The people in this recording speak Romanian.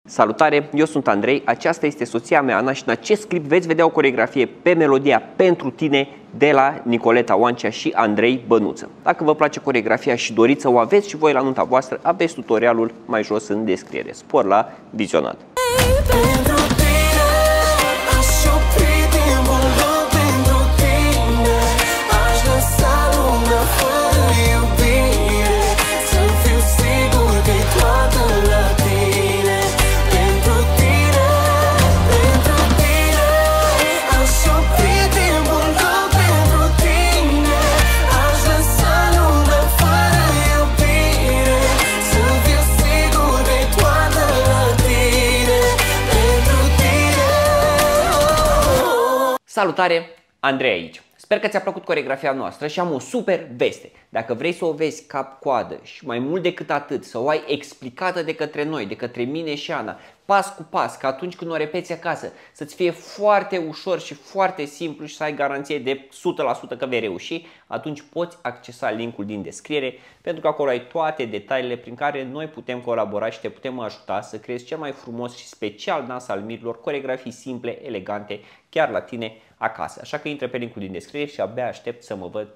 Salutare, eu sunt Andrei, aceasta este soția mea Ana și în acest clip veți vedea o coreografie pe melodia Pentru tine de la Nicoleta Oancea și Andrei Bănuță. Dacă vă place coreografia și doriți să o aveți și voi la nunta voastră, aveți tutorialul mai jos în descriere. Spor la vizionat! Salutare, Andrei aici. Sper că ți-a plăcut coreografia noastră și am o super veste. Dacă vrei să o vezi cap-coadă și mai mult decât atât, să o ai explicată de către noi, de către mine și Ana, pas cu pas, că atunci când o repeți acasă, să-ți fie foarte ușor și foarte simplu și să ai garanție de 100% că vei reuși, atunci poți accesa linkul din descriere, pentru că acolo ai toate detaliile prin care noi putem colabora și te putem ajuta să creezi cel mai frumos și special dans al mirilor, coreografii simple, elegante, chiar la tine acasă. Așa că intră pe linkul din descriere și abia aștept să mă văd